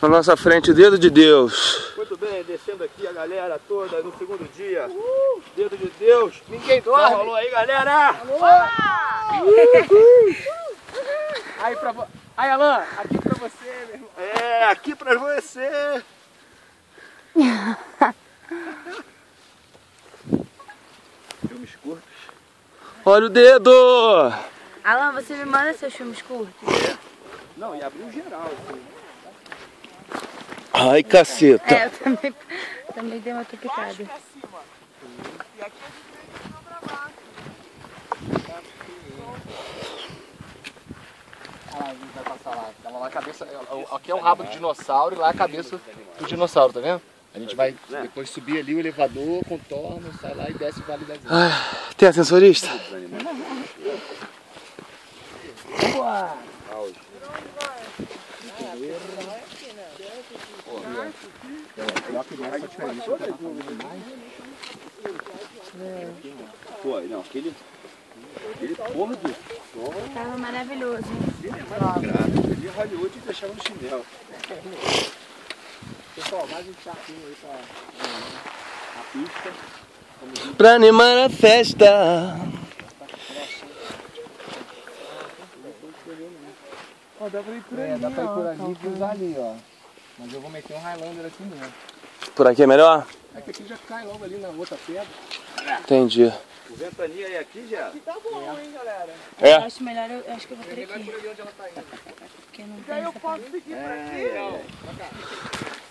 Na nossa frente, o dedo de Deus. Muito bem, descendo aqui a galera toda no segundo dia. Dedo de Deus. Ninguém dorme. Alô aí, galera. Alô. Aí, Alan, aqui pra você, meu irmão. É, aqui pra você. Filmes curtos. Olha o dedo! Alan, você me manda seus filmes curtos? Não, e abriu geral, assim. Ai, caceta. É, eu também dei uma tupicada. E aqui a gente vem pra baixo. Olha lá, a gente vai passar lá. Tava lá a cabeça. Aqui é o rabo do dinossauro e lá a cabeça do dinossauro, tá vendo? A gente vai depois subir ali o elevador, contorna, sai lá e desce o Vale das Ilhas. Ai, tem ascensorista? Pô, não, aquele porra do sol. Tava maravilhoso. Ele é Hollywood e deixava no chinelo. Pessoal, mais um chatinho aí pra a pista. Pra animar a festa. Ó, dá pra ir por ali. Dá pra ir por ali e cruzar ali, ó. Mas eu vou meter um Highlander aqui mesmo. Por aqui é melhor? É que aqui já cai logo ali na outra pedra. Entendi. O ventania é aqui já? Aqui tá bom, hein, galera? Eu É? acho melhor, eu acho que eu vou por aqui. Por ali onde ela tá indo. Porque não E tem aí eu essa posso seguir por aqui. É. Pra cá.